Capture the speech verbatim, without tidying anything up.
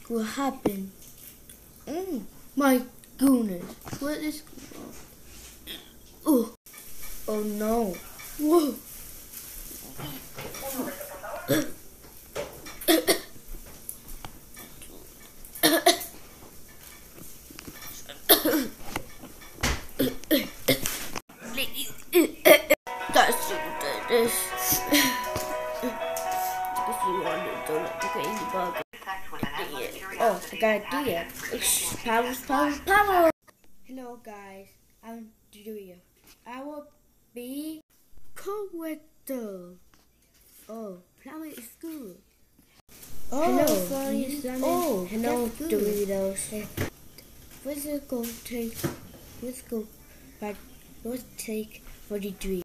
What happened? Mm, my goodness. What is going on? Oh, oh no. Whoa. That's this. If you want to do it, the crazy bug. Oh, I got an idea. It's power, power, power. Hello guys, I'm Julia. I will be co-winner. Oh, plummet is good. Oh, hello, Florian. Oh, hello, Doritos. Let's go take. Let's go. But let's take forty-three.